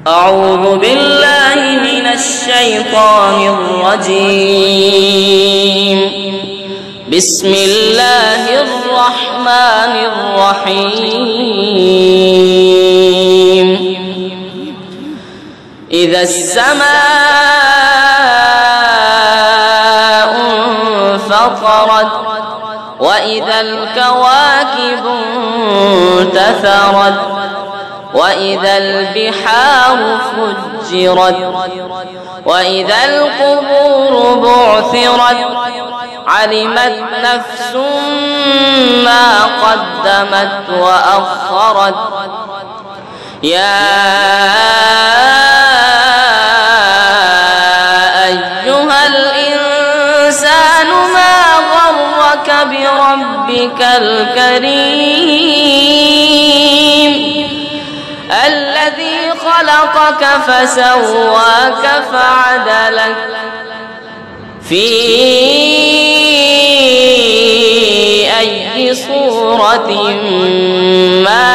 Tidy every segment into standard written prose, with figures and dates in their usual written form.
अऊज़ु बिल्लाहि मिनश शैतानिर रजीम। बिस्मिल्लाहिर रहमानिर रहीम। इज़स समाउ इंफ़तरत व इज़ल कवाकिबु इंतसरत व इज़ल बिहारु फुज्जिरत व इज़ल क़ुबूरु बु'थिरत अलिमत नफ्सुम मा क़द्दमत व अख़रत। या अय्युहल इंसानु मा ग़र्रक बिरब्बिकल करीम अल्लज़ी ख़लक़क फसव्वाक फ़अदलक फ़ी अय्यि सूरतिन मा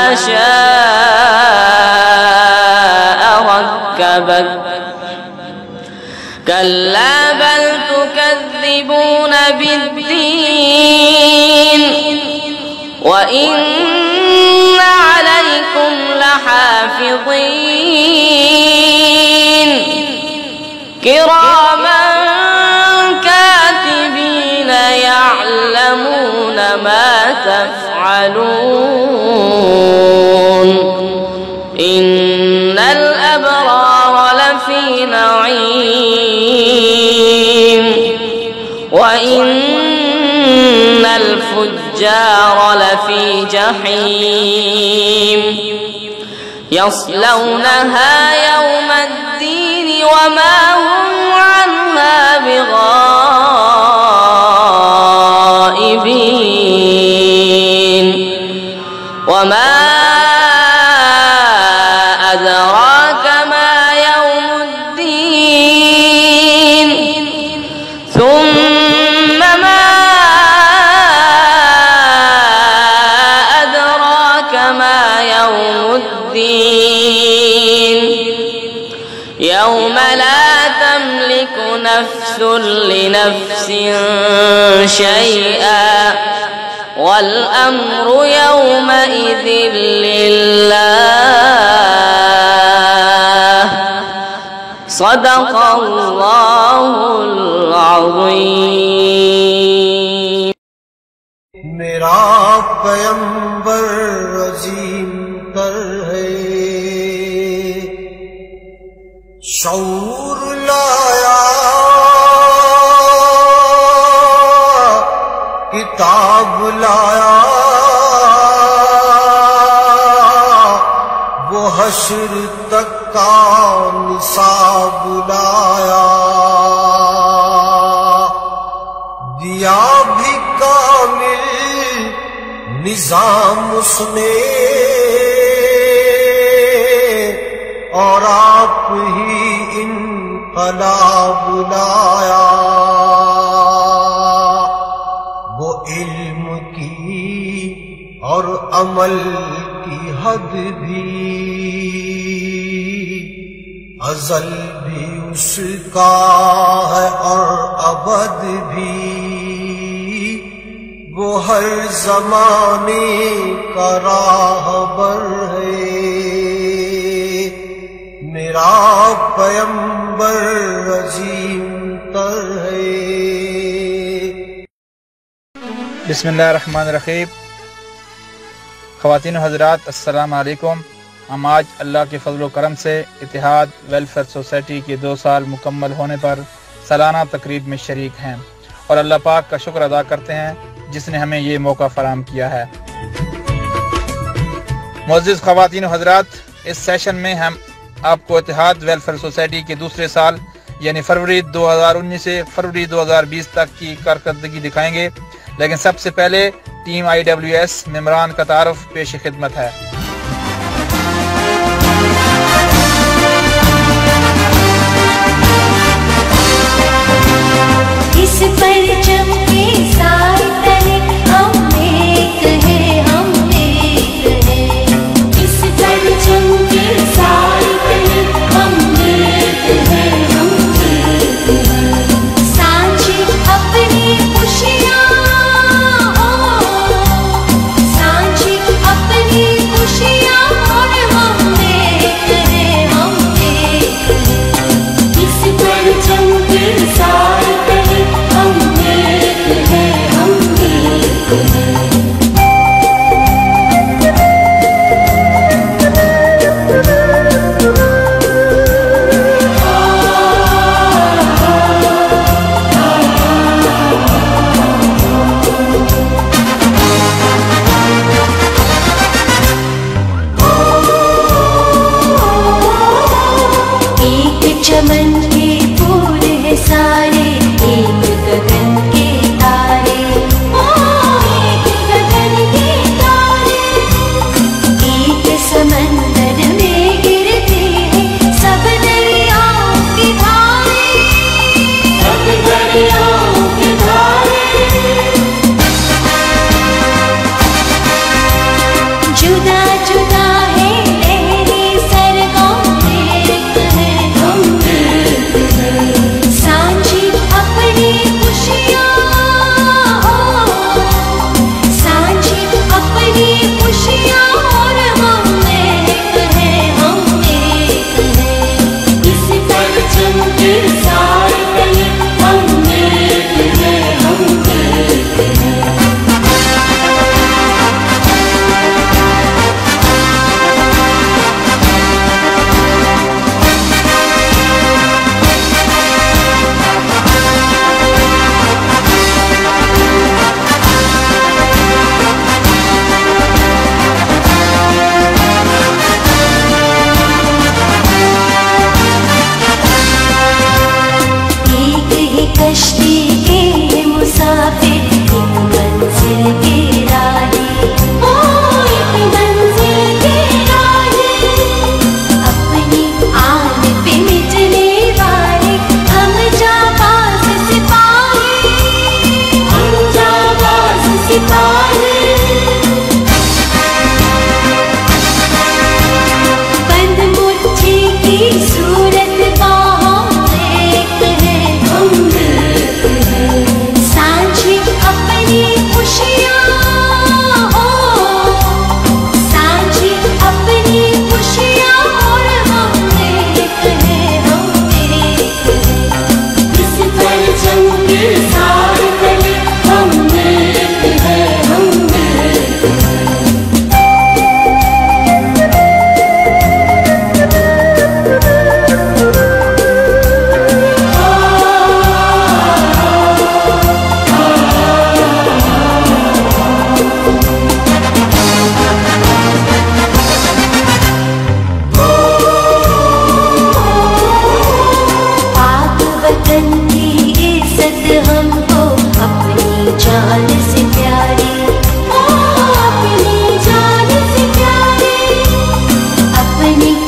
शाअ रक्कबक। कल्ला बल तुकज़्ज़िबून बिद्दीन व इन्ना अलैकुम लहाफ़िज़ीन किरामन कातिबीन यअलमून मा तफ़अलून। इन्नल अबरार लफ़ी नईम व इन्नल फुज्जार लफ़ी जहीम यस्लौनहा यौमद्दीन वमा हुम अन्हा बिग़ाइबीन। वमा अदराक मा यौमुद्दीन सुम्मा मा अदराक मा यौमुद्दीन यौम ला तमलिकु नफ्सुन लिनफ्सिन शैआ वल अम्रु यौमइज़िन लिल्लाह। सदक़ल्लाहुल अज़ीम। मेरा पैगंबर अजीम तर है, शऊर लाया किताब लाया, वो हश्र तक का निसाब लाया। दिया भी कामिल निजाम उसने और आप ही इनकलाब लाया। वो इल्म की और अमल की हद भी अज़ल भी उसका है और अबद भी। वो हर ज़माने का राहबर है, मेरा पैगंबर अज़ीम तर है। बिस्मिल्लाहिर्रहमानिर्रहीम। ख़वातीन हज़रात अस्सलाम वालेकुम। हम आज अल्लाह के फज़ल व करम से इत्तेहाद वेलफेयर सोसाइटी के 2 साल मुकम्मल होने पर सालाना तकरीब में शरीक हैं और अल्लाह पाक का शुक्र अदा करते हैं जिसने हमें ये मौका फराहम किया है। मुअज़्ज़िज़ ख़वातीन हज़रात, इस सेशन में हम आपको इत्तेहाद वेलफेयर सोसाइटी के दूसरे साल यानी फरवरी 2019 से फरवरी 2020 तक की कारकर्दगी दिखाएंगे, लेकिन सबसे पहले टीम IWS मेंबरान का तारुफ पेश खिदमत है। इस परचम के साए तले हमने कहे, हमने कहे। इस परचम के साए तले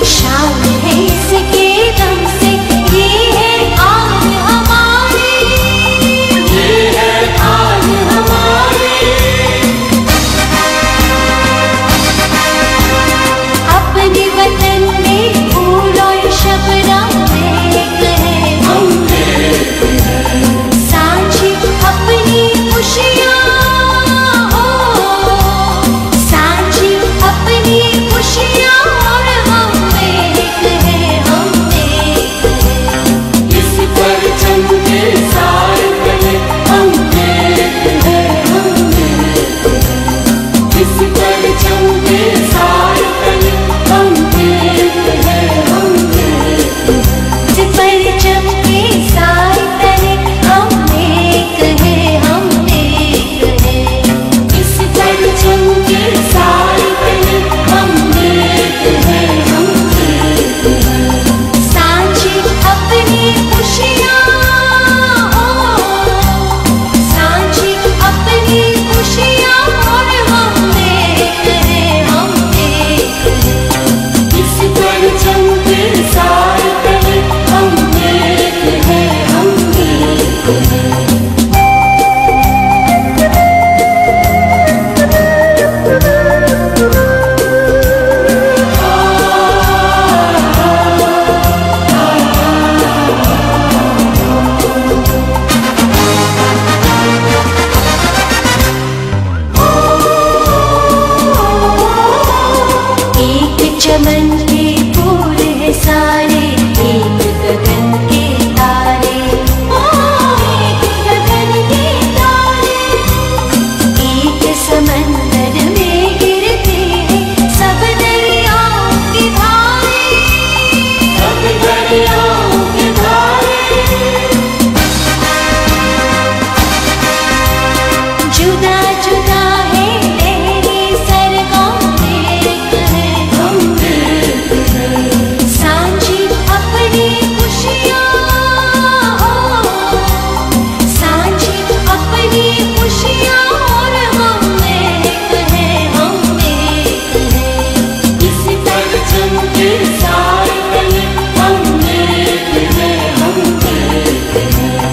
शान है इसके दम से, ये है आन हमारी, ये है आन हमारी। अपने वतन में फूल और शबनम एक है हम एक हैं। सांझी अपनी खुशियाँ हो, सांझी अपनी खुशियाँ और हम एक हैं, हम एक हैं। इस परचम के साए तले हम एक हैं, हम एक हैं। इस परचम के साए तले हम एक हैं, हम एक हैं। इस परचम के साए तले हम एक हैं, हम एक हैं। इस परचम के साए तले हम एक हैं, हम एक हैं। सांझी अपनी खुशियाँ हो, सांझी अपनी खुशियाँ और हम एक हैं, हम एक हैं। इस परचम के साए तले हम एक हैं, हम एक हैं। एक चमन के फूल है सारे, एक गगन के तारे, एक गगन के तारे। एक समंदर में गिरते हैं सब दरियाओं के धारे, सब दरियाओं के धारे। जुदा जुदा है लहरें सरगम एक है, हम एक हैं। सांझी अपनी खुशियाँ हो, सांझी अपनी खुशियाँ और हम एक हैं, हम एक हैं। इस परचम के साए तले हम एक हैं, हम एक हैं।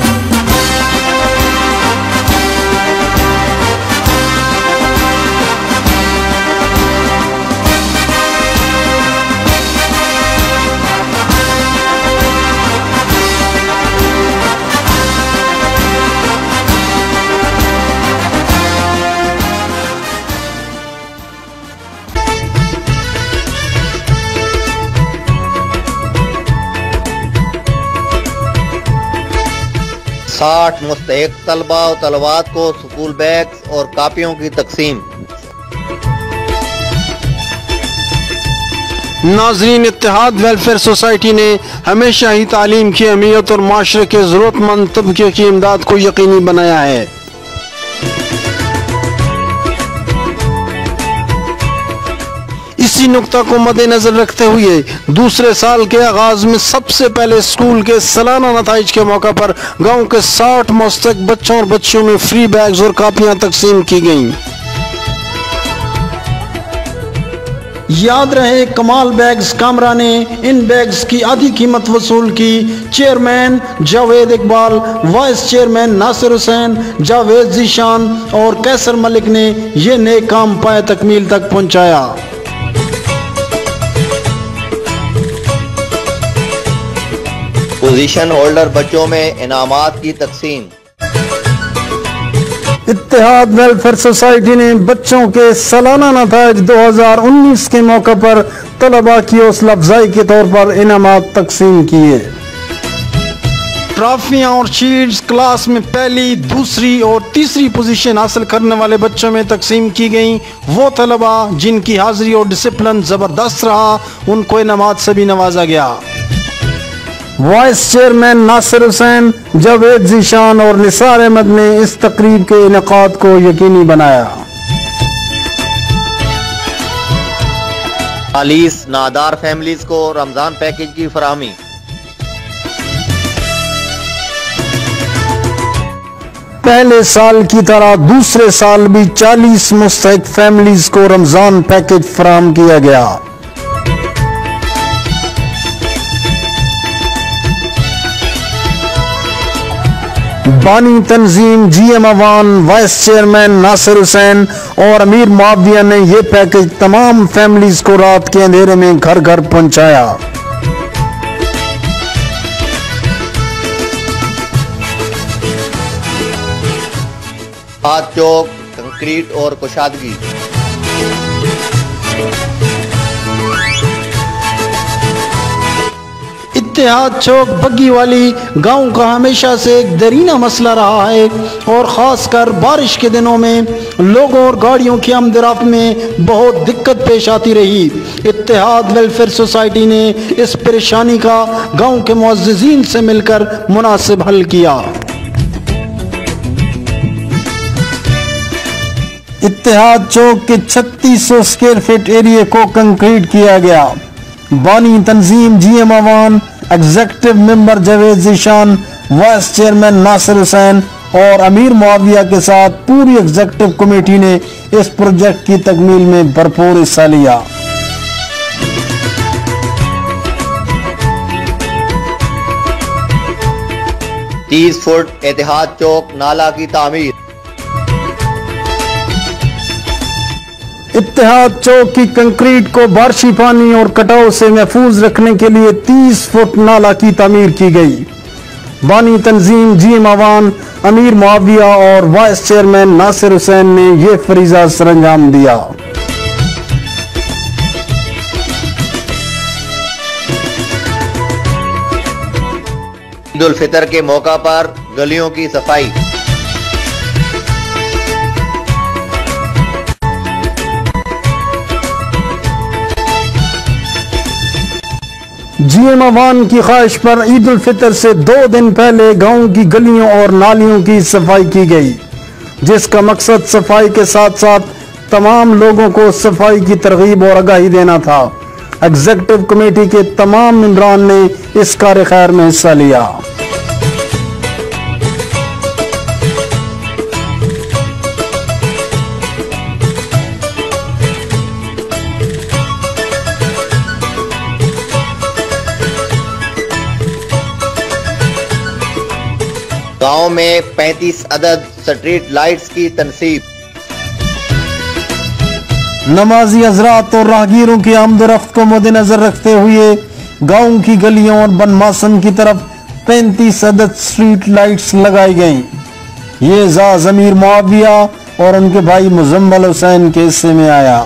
साठ मुस्तहिक तलबा और तलबात को स्कूल बैग्स और कापियों की तकसीम। नाजरीन, इत्तेहाद वेलफेयर सोसाइटी ने हमेशा ही तालीम की अहमियत और माशरे के ज़रूरतमंद तबके की इमदाद को यकीनी बनाया है। इसी नुक्ता को मद्देनजर रखते हुए दूसरे साल के आगाज में सबसे पहले स्कूल के सालाना नताइज के मौका पर गांव के 60 मुस्तहिक बच्चों और बच्चियों में फ्री बैग्स और कापियां तकसीम की गईं। याद रहे, कमाल बैग्स कामरा ने इन बैग्स की आधी कीमत वसूल की। Chairman Javed Iqbal, vice chairman Nasir Hussain, Javed Zeeshan और कैसर मलिक ने यह नेक काम पाए तकमील तक पहुंचाया। पोजीशन होल्डर बच्चों में इनामात की तकसीम। इत्तेहाद वेलफेयर सोसाइटी ने बच्चों के सालाना नताइज 2019 के मौके पर तलबा की हौसला अफजाई के तौर पर इनामात तकसीम किए। ट्रॉफियां और शील्ड्स क्लास में पहली, दूसरी और तीसरी पोजीशन हासिल करने वाले बच्चों में तकसीम की गई। वो तलबा जिनकी हाजिरी और डिसिप्लिन जबरदस्त रहा, उनको इनामात से भी नवाजा गया। वाइस चेयरमैन नासिर हुसैन, जावेद जीशान और निसार अहमद ने इस तकरीब के इनेकाद को यकीनी बनाया। 40 नादार फैमिलीज को रमजान पैकेज की फराहमी। पहले साल की तरह दूसरे साल भी 40 मुस्तहिक फैमिलीज को रमजान पैकेज फराहम किया गया। बानी तंजीम GM Awan, vice chairman Nasir Hussain और अमीर मुआविया ने ये पैकेज तमाम फैमिलीज को रात के अंधेरे में घर घर पहुंचाया। हाथ चौक, कंक्रीट और कुशादगी। इत्तेहाद चौक बग्गी वाली गांव का हमेशा से एक दरीना मसला रहा है और ख़ासकर बारिश के दिनों में लोगों और गाड़ियों की आमदरफ्त में बहुत दिक्कत पेश आती रही। इत्तेहाद वेलफेयर सोसाइटी ने इस परेशानी का गांव के मुअज़्ज़िज़ीन से मिलकर मुनासिब हल किया। इत्तेहाद चौक के 3600 स्क्वायर फीट एरिया को कंक्रीट किया गया। बानी तंजीम GM Awan, executive member Javed Zeeshan, vice chairman Nasir Hussain और अमीर मुआविया के साथ पूरी एग्जीक्यूटिव कमेटी ने इस प्रोजेक्ट की तकमील में भरपूर हिस्सा लिया। तीस फुट इत्तेहाद चौक नाला की तामीर। इत्तेहाद चौक की कंक्रीट को बारिशी पानी और कटाव से महफूज रखने के लिए 30 फुट नाला की तामीर की गई। बानी तंजीम GM अवान, अमीर मुआविया और वाइस चेयरमैन नासिर हुसैन ने यह फरीजा सरअंजाम दिया। ईद उल फितर के मौका पर गलियों की सफाई। GM अवान की ख्वाहिश पर ईद उल फितर से 2 दिन पहले गांव की गलियों और नालियों की सफाई की गई, जिसका मकसद सफाई के साथ साथ तमाम लोगों को सफाई की तरगीब और आगाही देना था। एग्जीक्यूटिव कमेटी के तमाम मेंबरान ने इस कार्य खैर में हिस्सा लिया। गांव में 35 अदद स्ट्रीट लाइट्स की तनसीब। नमाजी हजरात और राहगीरों की आमदरफ्त को मद्देनजर रखते हुए गांव की गलियों और बनमासन की तरफ 35 अदद स्ट्रीट लाइट्स लगाई गईं। ये एजाज अमीर मुआविया और उनके भाई मुजम्मल हुसैन के हिस्से में आया।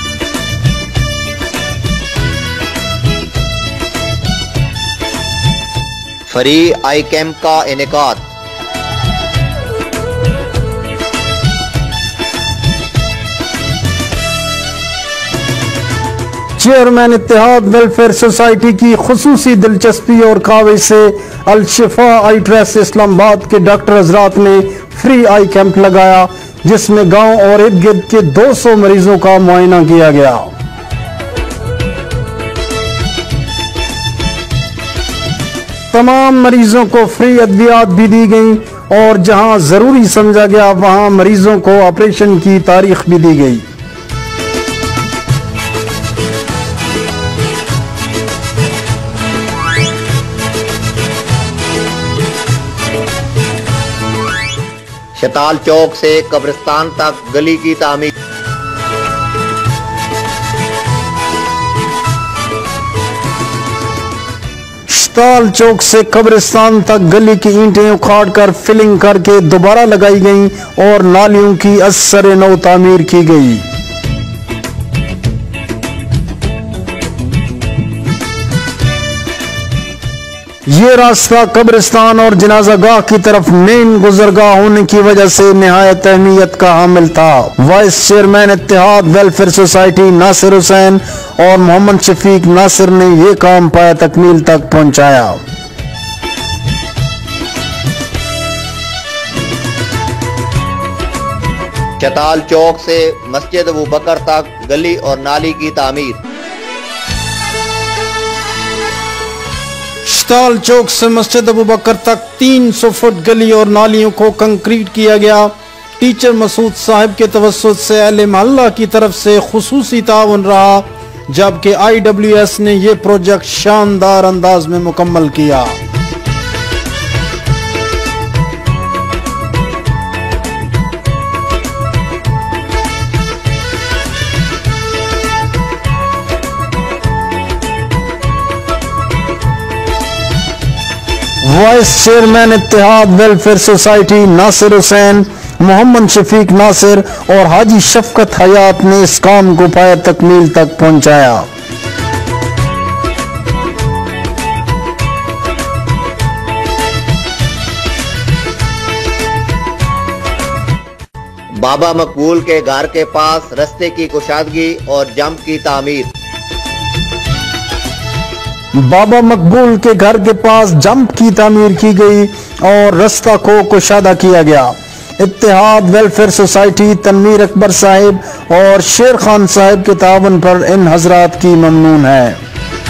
फ्री आई कैंप का इनेकाद। चेयरमैन इत्तेहाद वेलफेयर सोसाइटी की खुसूसी दिलचस्पी और काविश से अल शिफा आई ट्रस्ट इस्लामाबाद के डॉक्टर हजरात ने फ्री आई कैंप लगाया, जिसमें गांव और इर्द गिर्द के 200 मरीजों का मुआयना किया गया। तमाम मरीजों को फ्री अद्वियात भी दी गई और जहां जरूरी समझा गया वहां मरीजों को ऑपरेशन की तारीख भी दी गई। शताल चौक से कब्रिस्तान तक गली की तामीर। शताल चौक से कब्रिस्तान तक गली की ईंटें उखाड़कर फिलिंग करके दोबारा लगाई गईं और नालियों की असर नौ तामीर की गई। ये रास्ता कब्रिस्तान और जनाजागाह की तरफ मेन गुजरगाह होने की वजह से निहायत अहमियत का हामिल था। Vice chairman Ittehad welfare society Nasir Hussain और मोहम्मद शफीक नासिर ने यह काम पाया तकमील तक पहुंचाया। शताल चौक से मस्जिद अबू बकर तक गली और नाली की तामीर। शताल चौक से मस्जिद अबू बकर तक 300 फुट गली और नालियों को कंक्रीट किया गया। टीचर मसूद साहब के तवस्सुत से अहले मोहल्ला की तरफ से खुसूसी ताउन रहा, जबकि IWS ने यह प्रोजेक्ट शानदार अंदाज में मुकम्मल किया। Vice chairman Ittehad welfare society Nasir Hussain, Mohammad Shafiq Nasir और हाजी शफकत हयात ने इस काम को पाया तकमील तक पहुंचाया। बाबा मकबूल के घर के पास रास्ते की कुशादगी और जंप की तामीर। बाबा मकबूल के घर के पास जंप की तामीर की गई और रास्ता को कुशादा किया गया। इत्तेहाद वेलफेयर सोसाइटी तनवीर अकबर साहिब और शेर खान साहिब के तावन पर इन हजरात की ममनून है।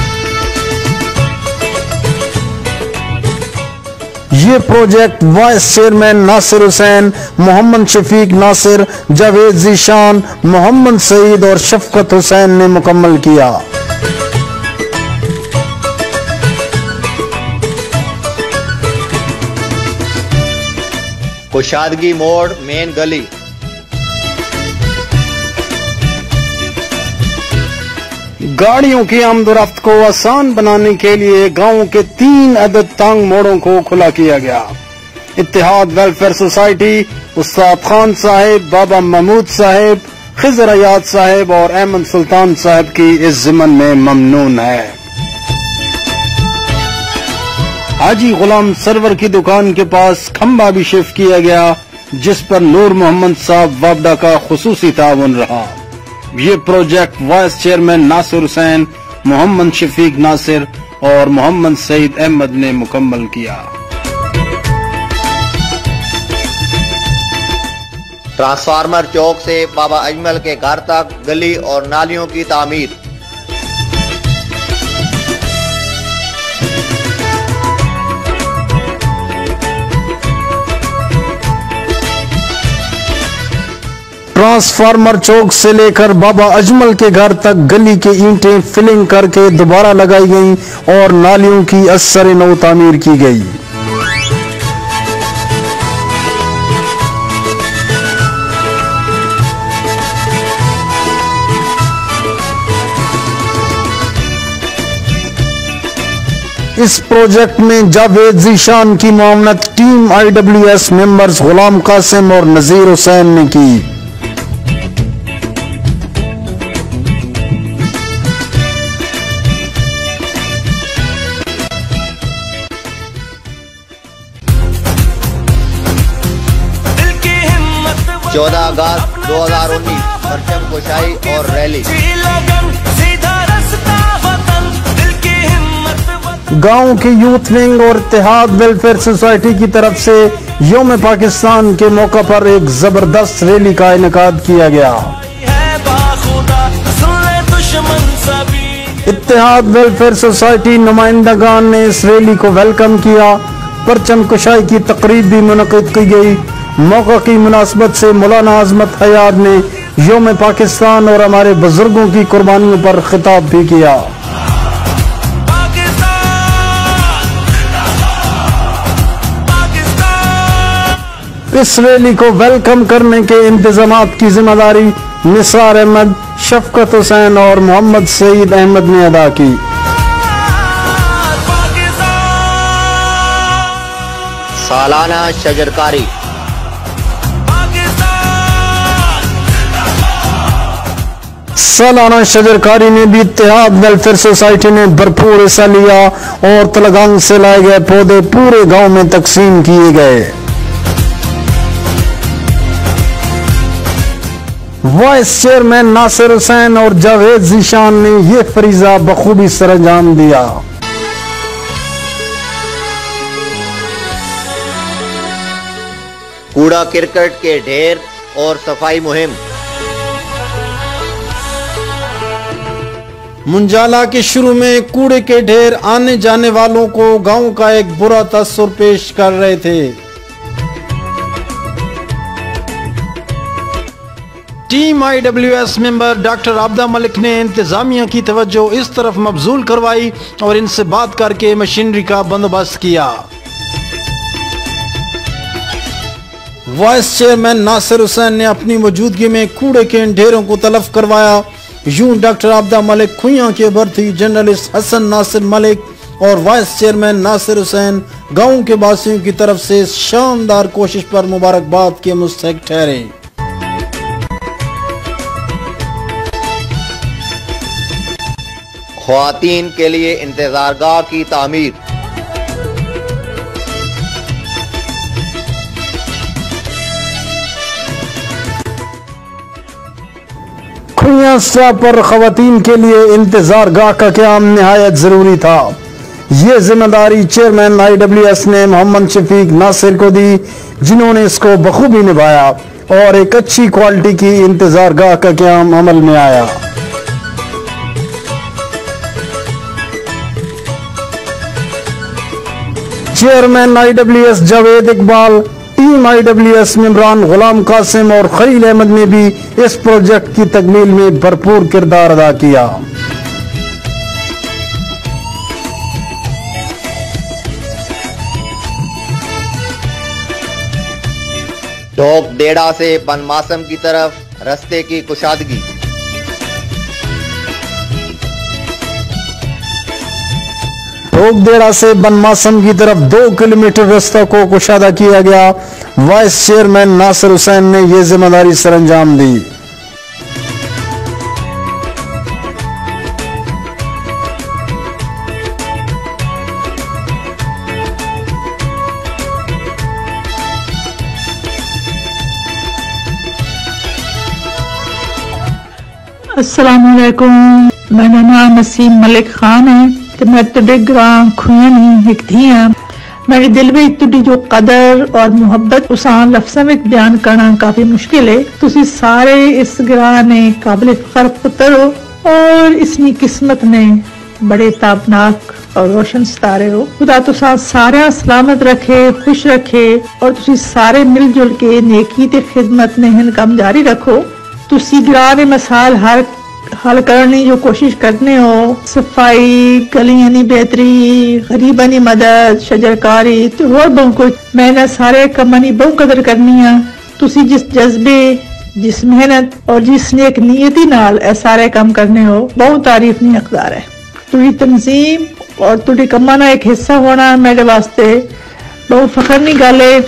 ये project vice chairman Nasir Hussain, Mohammad Shafiq Nasir, Javed Zeeshan, Mohammad Saeed और शफकत हुसैन ने मुकम्मल किया। कुशादगी मोड़ मेन गली। गाड़ियों की आमदोरफ्त को आसान बनाने के लिए गांव के 3 अदद तांग मोड़ों को खुला किया गया। इत्तेहाद वेलफेयर सोसाइटी उस्ताद खान साहिब, बाबा महमूद साहिब, खिजर हयात साहिब और अहमद सुल्तान साहिब की इस ज़िमन में ममनून है। हाजी गुलाम सरवर की दुकान के पास खंबा भी शिफ्ट किया गया, जिस पर नूर मोहम्मद साहब वाबडा का खुसूसी ताउन रहा। ये project vice chairman Nasir Hussain, Mohammad Shafiq Nasir और मोहम्मद सईद अहमद ने मुकम्मल किया। ट्रांसफार्मर चौक से बाबा अजमल के घर तक गली और नालियों की तामीर। ट्रांसफार्मर चौक से लेकर बाबा अजमल के घर तक गली के ईंटें फिलिंग करके दोबारा लगाई गईं और नालियों की असर नौ तामीर की गई। इस प्रोजेक्ट में जावेद जीशान की मामलत team IWS members Ghulam Qasim और नजीर हुसैन ने की। चौदह अगस्त 2019 परचम कुशाई और रैली। गांव के यूथ विंग और इत्तेहाद वेलफेयर सोसाइटी की तरफ से यौम पाकिस्तान के मौका पर एक जबरदस्त रैली का इनेकाद किया गया। इत्तेहाद वेलफेयर सोसाइटी नुमाइंदगान ने इस रैली को वेलकम किया। परचम कुशाई की तकरीब भी मुनक़िद की गई। मौका की मुनासबत से मौलाना अजमत हयात ने यौम पाकिस्तान और हमारे बुजुर्गों की कुर्बानियों पर खिताब भी किया। इस रैली को वेलकम करने के इंतजामात की जिम्मेदारी निसार अहमद, शफकत हुसैन और मोहम्मद सईद अहमद ने अदा की। सालाना शजरकारी। सालाना शजरकारी में भी इत्तेहाद वेलफेयर सोसाइटी ने भरपूर हिस्सा लिया और तलगांग से लाए गए पौधे पूरे गांव में तकसीम किए गए। वाइस चेयरमैन नासिर हुसैन और जावेद जीशान ने यह फरीजा बखूबी सरअंजाम दिया। कूड़ा क्रिकेट के ढेर और सफाई मुहिम। मुंजाला के शुरू में कूड़े के ढेर आने जाने वालों को गांव का एक बुरा तस्वीर पेश कर रहे थे। Team IWS member doctor Abida Malik ने इंतजामिया की तवज्जो इस तरफ मबजूल करवाई और इनसे बात करके मशीनरी का बंदोबस्त किया। वाइस चेयरमैन नासिर हुसैन ने अपनी मौजूदगी में कूड़े के इन ढेरों को तलफ करवाया। यूं डॉक्टर आबदा मलिक, खुइयां के भर्ती जर्नलिस्ट हसन नासिर मलिक, और वाइस चेयरमैन नासिर हुसैन गांव के वासियों की तरफ से शानदार कोशिश पर मुबारकबाद के मुस्तहिक ठहरे। ख्वातीन के लिए इंतजारगाह की तामीर। खुइयां स्टॉप पर ख्वातीन के लिए इंतजार गाह का क़याम निहायत ज़रूरी था। ये जिम्मेदारी चेयरमैन IWS ने मोहम्मद शफीक नासिर को दी, जिन्होंने इसको बखूबी निभाया और एक अच्छी क्वालिटी की इंतजार गाह का क़याम अमल में आया। Chairman IWS Javed Iqbal, team IWS मेंबरान गुलाम कासिम और खलील अहमद ने भी इस प्रोजेक्ट की तकमील में भरपूर किरदार अदा किया। टोक डेड़ा से बनमासम की तरफ रास्ते की कुशादगी। टोकदेड़ा से बनमासम की तरफ 2 किलोमीटर रास्ता को कुशादा किया गया। वाइस चेयरमैन नासिर हुसैन ने यह जिम्मेदारी सरअंजाम दी। अस्सलामुअलैकुम, मेरा नाम नसीम मलिक खान है ते मैं तुडे ग्रां खुइयां नहीं एक थी हाँ। मेरे दिल में तुडी जो कदर और मुहब्बत उसान लफ्ज़ां में बयान करना काफी मुश्किल है। तुसी सारे इस ग्रां ने काबिल फख्र पुत्र हो और इसनी किस्मत ने बड़े ताबनाक और रोशन सितारे हो। खुदा तुसा सारे सलामत रखे, खुश रखे और तुसी सारे मिलजुल के नेकी ते खिदमत ने हिन काम जारी रखो। तुसी ग्रां ने मसाल हल करने जो कोशिश करने हो, सफाई, गलियां दी बेहतरी, गरीबां दी मदद, शजरकारी ते होर बहुत कुछ, मैंने सारे कमां दी बहुत कदर करनी है। तुसी जिस जज्बे, जिस मेहनत और जिस नेक नीयती नाल ए सारे काम करने हो, बहुत तारीफ नहीं हकदार है। तुड़ी तंजीम और तुड़ी कमां दा एक हिस्सा होना मेरे वास्ते बहुत फखर दी गल है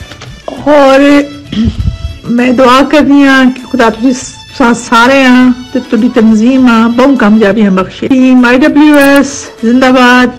और मैं दुआ करनी हाँ कि खुदा तुसी सारे ते तुड़ी तंजीम बहुत कामयाबी बख्शे। टीम IWS जिंदाबाद।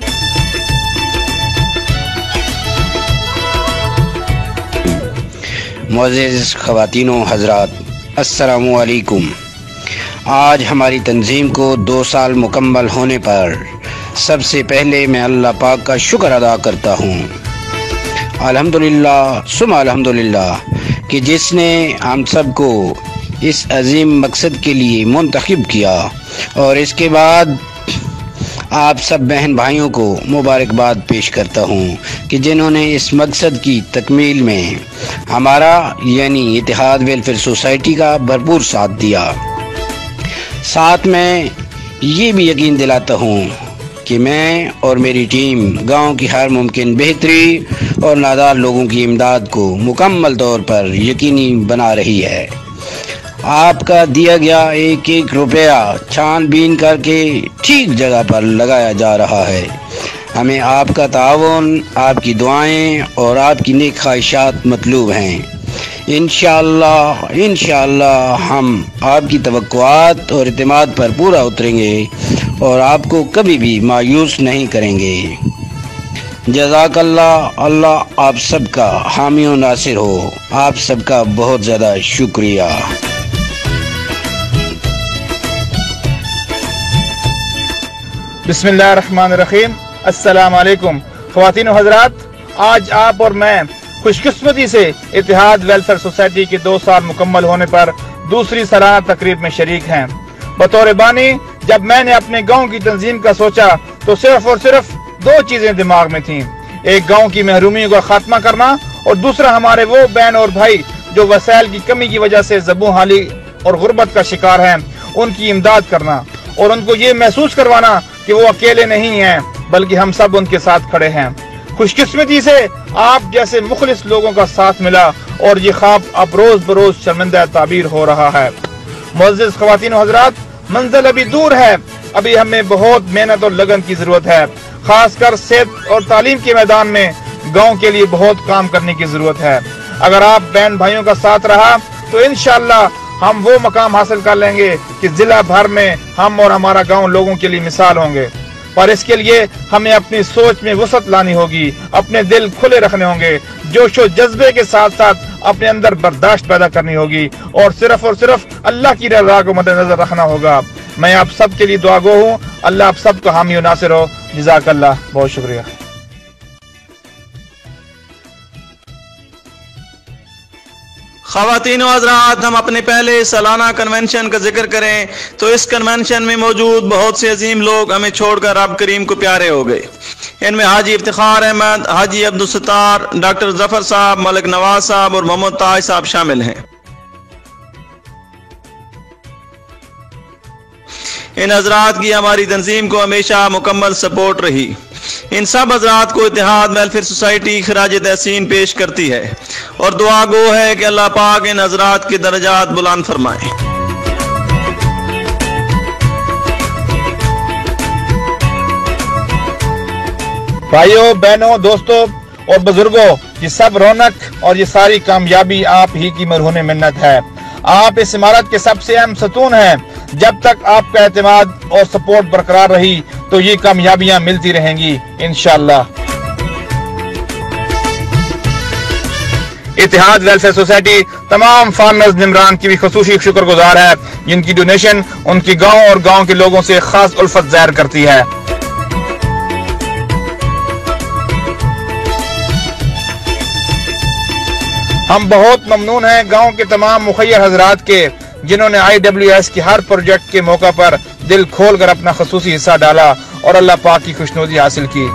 मुअज़्ज़िज़ ख़वातीनो हज़रात, अस्सलामु अलैकुम। आज हमारी तंजीम को 2 साल मुकम्मल होने पर सबसे पहले मैं अल्लाह पाक का शुक्र अदा करता हूँ। अल्हम्दुलिल्लाह सुम्मा अल्हम्दुलिल्लाह कि जिसने हम सबको इस अजीम मकसद के लिए मुंतखब किया और इसके बाद आप सब बहन भाइयों को मुबारकबाद पेश करता हूँ कि जिन्होंने इस मकसद की तकमील में हमारा यानी इत्तेहाद वेलफेयर सोसाइटी का भरपूर साथ दिया। साथ में ये भी यकीन दिलाता हूँ कि मैं और मेरी टीम गांव की हर मुमकिन बेहतरी और नादार लोगों की इमदाद को मुकम्मल तौर पर यकीनी बना रही है। आपका दिया गया एक एक रुपया छानबीन करके ठीक जगह पर लगाया जा रहा है। हमें आपका ताउन, आपकी दुआएं और आपकी नेक ख्वाहिशात मतलूब हैं। इंशाअल्लाह हम आपकी तवक्कुआत और इत्मीनान पर पूरा उतरेंगे और आपको कभी भी मायूस नहीं करेंगे। जज़ाकल्लाह। अल्लाह आप सबका हामी और नासिर हो। आप सबका बहुत ज़्यादा शुक्रिया। बिस्मिल्लाहिर्रहमानिर्रहीम। अस्सलाम वालेकुम ख्वातीन व हज़रात, आज आप और मैं खुशकिस्मती से इत्तेहाद वेलफेयर सोसाइटी के 2 साल मुकम्मल होने पर दूसरी सालाना तकरीब में शरीक हैं। बतौर बानी जब मैंने अपने गांव की तंजीम का सोचा तो सिर्फ और सिर्फ 2 चीजें दिमाग में थीं। एक गांव की महरूमी का खात्मा करना और दूसरा हमारे वो बहन और भाई जो वसाइल की कमी की वजह से ज़बू हाली और गुर्बत का शिकार हैं, उनकी इमदाद करना और उनको ये महसूस करवाना कि वो अकेले नहीं हैं बल्कि हम सब उनके साथ खड़े हैं। खुशकिस्मती से आप जैसे मुखलिस लोगों का साथ मिला और ये ख्वाब अब रोज बरोज शर्मिंदा ताबीर हो रहा है। मुअज़्ज़िज़ ख़वातीन व हज़रात, मंजिल अभी दूर है, अभी हमें बहुत मेहनत और लगन की जरूरत है। खासकर सेहत और तालीम के मैदान में गांव के लिए बहुत काम करने की जरूरत है। अगर आप बहन भाइयों का साथ रहा तो इंशाअल्लाह हम वो मकाम हासिल कर लेंगे कि जिला भर में हम और हमारा गांव लोगों के लिए मिसाल होंगे। पर इसके लिए हमें अपनी सोच में वसअत लानी होगी, अपने दिल खुले रखने होंगे, जोश और जज्बे के साथ साथ अपने अंदर बर्दाश्त पैदा करनी होगी और सिर्फ अल्लाह की रज़ा को मद्देनजर रखना होगा। मैं आप सब के लिए दुआगो हूँ। अल्लाह आप सबका हामी और नासिर हो। जज़ाकल्लाह, बहुत शुक्रिया। ख़वातीन व हज़रात, हम अपने पहले सालाना कन्वेंशन का जिक्र करें तो इस कन्वेंशन में मौजूद बहुत से अजीम लोग हमें छोड़कर रब करीम को प्यारे हो गए। इनमें हाजी इफ्तिखार अहमद, हाजी अब्दुल सत्तार, डॉक्टर जफर साहब, मलिक नवाज साहब और मोहम्मद ताज साहब शामिल हैं। इन हजरात की हमारी तंजीम को हमेशा मुकम्मल सपोर्ट रही। इन सब हजरात को इत्तेहाद वेलफेयर सोसाइटी खराज तहसीन पेश करती है और दुआ गो है कि अल्लाह पाक इन हजरात के दर्जात बुलंद फरमाए। भाइयों, बहनों, दोस्तों और बुजुर्गों, ये सब रौनक और ये सारी कामयाबी आप ही की मरहून मिन्नत है। आप इस इमारत के सबसे अहम सतून हैं। जब तक आपका एतमाद और सपोर्ट बरकरार रही तो ये कामयाबियां मिलती रहेंगी इंशाअल्लाह। इत्तेहाद वेलफेयर सोसाइटी तमाम फार्मर्स निमरान की भी खुसूसी शुक्रगुजार है, जिनकी डोनेशन उनके गांव और गांव के लोगों से खास उल्फत जाहिर करती है। हम बहुत ममनून हैं गांव के तमाम मुखय्यर हजरात के, जिन्होंने IWS के हर प्रोजेक्ट के मौका पर दिल खोल कर अपना खुसूसी हिस्सा डाला और अल्लाह पाक की खुशनुदी हासिल की।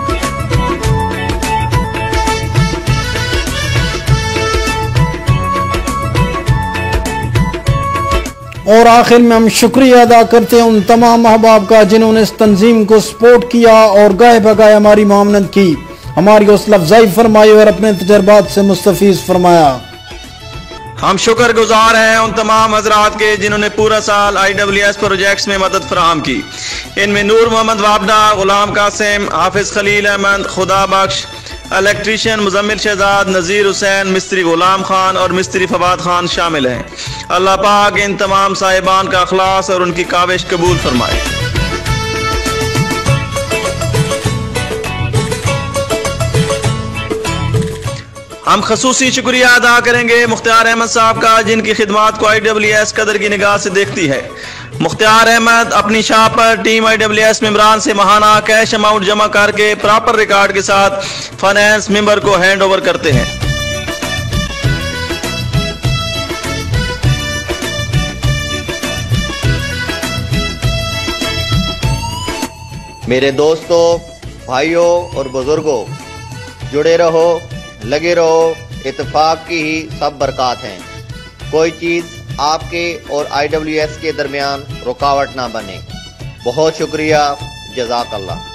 और आखिर में हम शुक्रिया अदा करते हैं उन तमाम अहबाब का जिन्होंने इस तंजीम को सपोर्ट किया और गाए बगाए हमारी मामनत की, हमारी हौसला अफजाई फरमाई और अपने तजर्बात से मुस्तफीज फरमाया। हम शुक्रगुजार हैं उन तमाम हजरात के जिन्होंने पूरा साल IWS प्रोजेक्ट्स में मदद फराहम की। इनमें नूर मोहम्मद वाबडा, गुलाम कासिम, हाफिज खलील अहमद, खुदा बख्श, इलेक्ट्रीशियन मुजम्मिल शहजाद, नज़ीर हुसैन, मिस्त्री गुलाम खान और मिस्त्री फवाद खान शामिल हैं। अल्लाह पाक इन तमाम साहिबान का अखलास और उनकी काविश कबूल फरमाए। हम खसूसी शुक्रिया अदा करेंगे मुख्तार अहमद साहब का, जिनकी खिदमात को IWS कदर की निगाह से देखती है। मुख्तार अहमद अपनी शाह पर टीम IWS मेंबरान से माहाना कैश अमाउंट जमा करके प्रॉपर रिकॉर्ड के साथ फाइनेंस मेंबर को हैंड ओवर करते हैं। मेरे दोस्तों, भाइयों और बुजुर्गों, जुड़े रहो, लगे रहो। इत्तेफाक की ही सब बरकत हैं। कोई चीज़ आपके और IWS के दरमियान रुकावट ना बने। बहुत शुक्रिया। जज़ाकल्लाह।